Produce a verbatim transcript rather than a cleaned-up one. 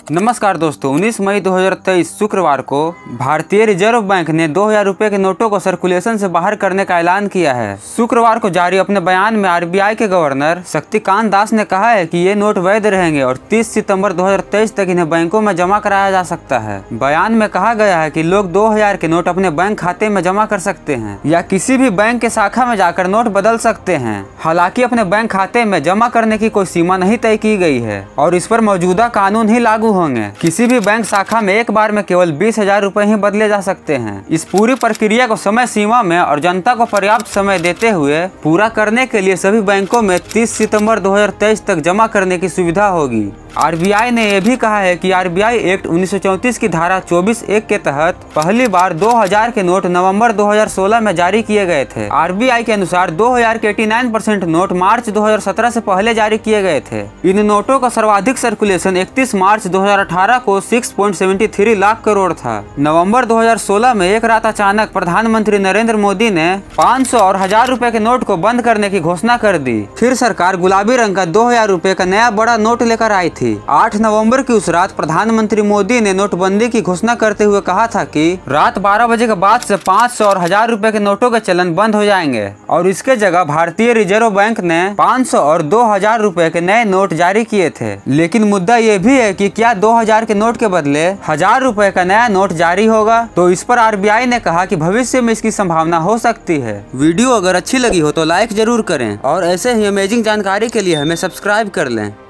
नमस्कार दोस्तों, उन्नीस मई दो हज़ार तेईस शुक्रवार को भारतीय रिजर्व बैंक ने दो हज़ार रुपए के नोटों को सर्कुलेशन से बाहर करने का ऐलान किया है। शुक्रवार को जारी अपने बयान में आरबीआई के गवर्नर शक्तिकांत दास ने कहा है कि ये नोट वैध रहेंगे और तीस सितंबर दो हज़ार तेईस तक इन्हें बैंकों में जमा कराया जा सकता है। बयान में कहा गया है कि लोग दो हज़ार के नोट अपने बैंक खाते में जमा कर सकते हैं या किसी भी बैंक के शाखा में जाकर नोट बदल सकते हैं। हालांकि अपने बैंक खाते में जमा करने की कोई सीमा नहीं तय की गई है और इस पर मौजूदा कानून ही लागू होंगे। किसी भी बैंक शाखा में एक बार में केवल बीस हजार रूपए ही बदले जा सकते हैं। इस पूरी प्रक्रिया को समय सीमा में और जनता को पर्याप्त समय देते हुए पूरा करने के लिए सभी बैंकों में तीस सितंबर दो हज़ार तेईस तक जमा करने की सुविधा होगी। आरबीआई ने यह भी कहा है कि आरबीआई एक्ट उन्नीस सौ चौंतीस की धारा चौबीस एक के तहत पहली बार दो हज़ार के नोट नवंबर दो हज़ार सोलह में जारी किए गए थे। आरबीआई के अनुसार दो हज़ार के नवासी परसेंट नोट मार्च दो हज़ार सत्रह से पहले जारी किए गए थे। इन नोटों का सर्वाधिक सर्कुलेशन इकतीस मार्च दो हज़ार अठारह को छह पॉइंट सात तीन लाख करोड़ था। नवंबर दो हज़ार सोलह में एक रात अचानक प्रधानमंत्री नरेंद्र मोदी ने पाँच सौ और हजार रुपए के नोट को बंद करने की घोषणा कर दी। फिर सरकार गुलाबी रंग का दो हजार रुपए का नया बड़ा नोट लेकर आई थी। आठ नवंबर की उस रात प्रधानमंत्री मोदी ने नोटबंदी की घोषणा करते हुए कहा था कि रात बारह बजे के बाद से पाँच सौ और हजार रुपए के नोटों के चलन बंद हो जाएंगे और इसके जगह भारतीय रिजर्व बैंक ने पाँच सौ और दो हजार रुपए के नए नोट जारी किए थे। लेकिन मुद्दा ये भी है कि क्या दो हजार के नोट के बदले हजार रुपए का नया नोट जारी होगा। तो इस पर आरबीआई ने कहा कि भविष्य में इसकी संभावना हो सकती है। वीडियो अगर अच्छी लगी हो तो लाइक जरूर करें और ऐसे ही अमेजिंग जानकारी के लिए हमें सब्सक्राइब कर लें।